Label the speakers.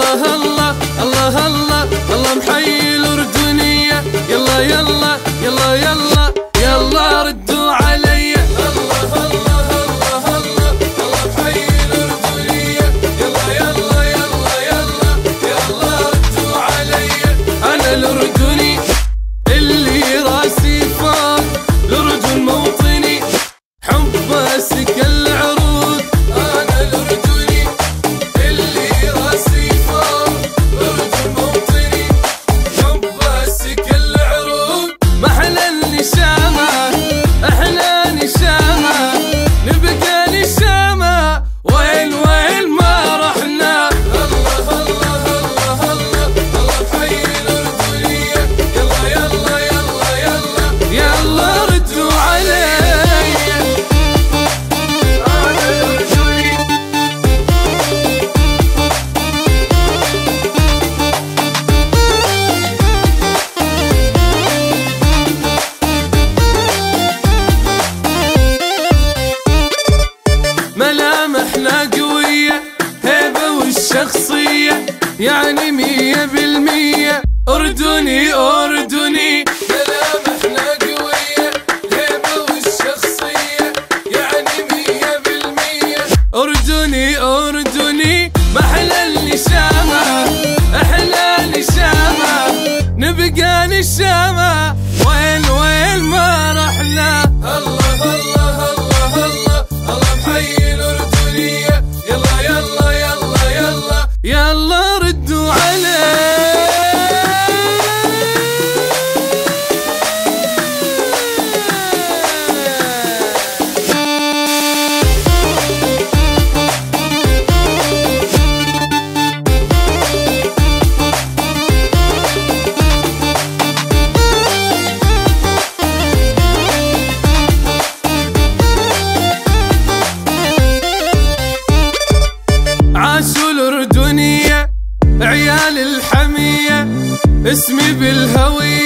Speaker 1: الله الله الله الله الله محيي الأردنية. يلا يلا يلا يلا يلا ردوا علي. الله الله الله الله الله محيي الأردنية. يلا يلا يلا يلا يلا ردوا علي. أنا الأردني اللي راسي فوق، الأردن موطني حبه سكن العروق. أنا الأردني اللي راسي فوق، الأردن موطني حبه سكن العروق. محلى النشامة أحلى نشامة، نبقى نشامة وين وين ما رحنا. الله الله الله الله الله محيي الأردنية. يلا يلا يلا يلا يلا ردوا علي. ملامحنا قوية هيبة والشخصية، يعني 100% أردني أردني. ملامحنا قوية هيبة والشخصية، يعني 100% أردني أردني. محلى النشامة أحلى نشامة، نبقى نشامة وين وين ما رحنا. الله الله الله الله الله محيي الأردنية. يلا يلا يلا يلا يلا ردوا علي. عاشوا الأردنية عيال الحمية، اسمي بالهوية.